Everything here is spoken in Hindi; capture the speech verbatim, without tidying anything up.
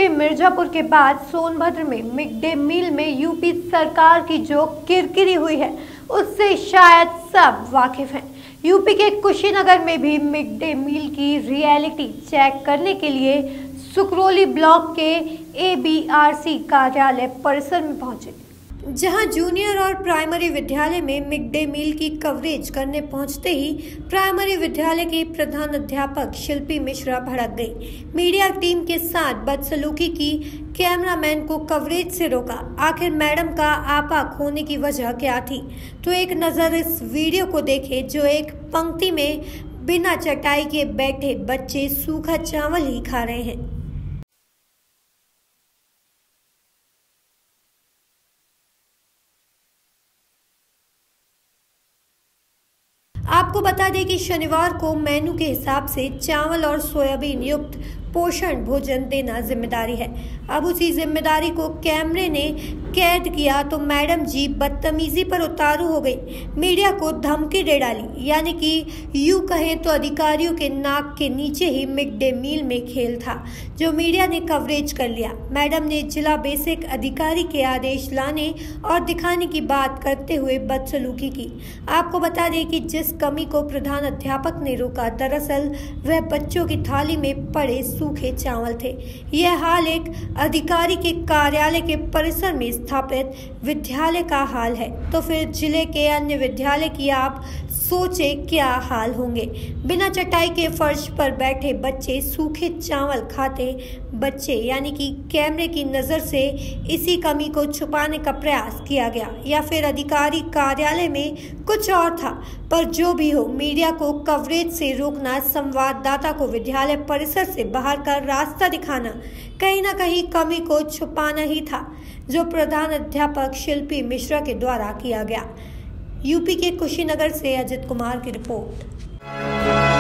में मिर्जापुर के बाद सोनभद्र में मिड डे मील में यूपी सरकार की जो किरकिरी हुई है उससे शायद सब वाकिफ हैं। यूपी के कुशीनगर में भी मिड डे मील की रियलिटी चेक करने के लिए सुकरोली ब्लॉक के ए बी आर सी कार्यालय परिसर में पहुंचे, जहां जूनियर और प्राइमरी विद्यालय में मिड डे मील की कवरेज करने पहुंचते ही प्राइमरी विद्यालय की प्रधान अध्यापक शिल्पी मिश्रा भड़क गई। मीडिया टीम के साथ बदसलूकी की, कैमरामैन को कवरेज से रोका। आखिर मैडम का आपा खोने की वजह क्या थी? तो एक नज़र इस वीडियो को देखें, जो एक पंक्ति में बिना चटाई के बैठे बच्चे सूखा चावल ही खा रहे हैं। आपको बता दें कि शनिवार को मेनू के हिसाब से चावल और सोयाबीन युक्त पोषण भोजन देना जिम्मेदारी है। अब उसी जिम्मेदारी को कैमरे ने कैद किया तो मैडम जी बदतमीजी पर उतारू हो गई। मीडिया को धमकी दे डाली, यानी कि यूं कहें तो अधिकारियों के नाक के नीचे ही मिड डे मील में खेल था, जो मीडिया ने कवरेज कर लिया। मैडम ने जिला बेसिक अधिकारी के आदेश लाने और दिखाने की बात करते हुए बदसलूकी की। आपको बता दें कि जिस कमी को प्रधान अध्यापक ने रोका, दरअसल वह बच्चों की थाली में पड़े सूखे चावल थे। यह हाल एक अधिकारी के कार्यालय के परिसर में स्थापित विद्यालय का हाल है, तो फिर जिले के अन्य विद्यालय की आप सोचे क्या हाल होंगे। बिना चटाई के फर्श पर बैठे बच्चे, सूखे चावल खाते बच्चे, यानी कि कैमरे की नज़र से इसी कमी को छुपाने का प्रयास किया गया, या फिर अधिकारी कार्यालय में कुछ और था। पर जो भी हो, मीडिया को कवरेज से रोकना, संवाददाता को विद्यालय परिसर से बाहर का रास्ता दिखाना, कहीं ना कहीं कमी को छुपाना ही था, जो प्रधान अध्यापक शिल्पी मिश्रा के द्वारा किया गया। यूपी के कुशीनगर से अजित कुमार की रिपोर्ट।